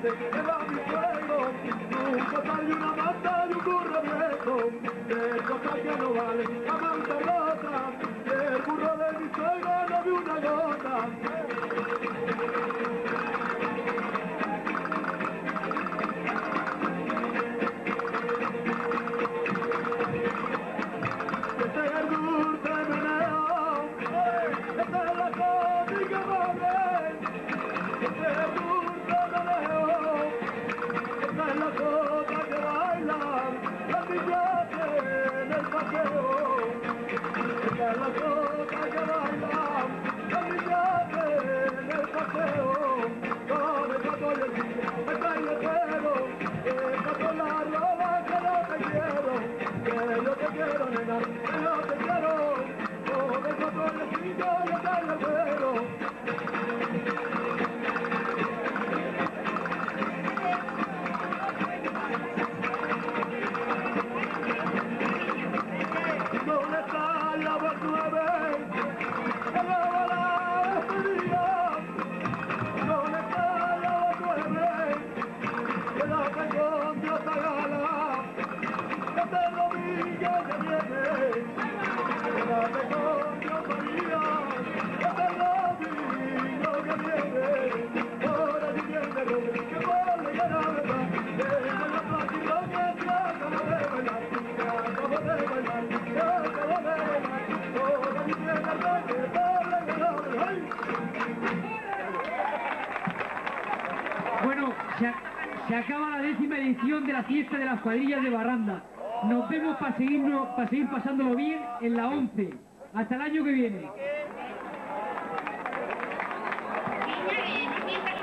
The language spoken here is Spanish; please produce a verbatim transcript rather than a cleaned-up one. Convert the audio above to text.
monte, que va mi suegro, un costal y una manta y un burro viejo, el costal que no vale la manta rota, el burro de mi suegro no vi una gota. Bueno, se, se acaba la décima edición de la fiesta de las cuadrillas de Barranda. Nos vemos para seguirnos, para seguir pasándolo bien en la once. Hasta el año que viene.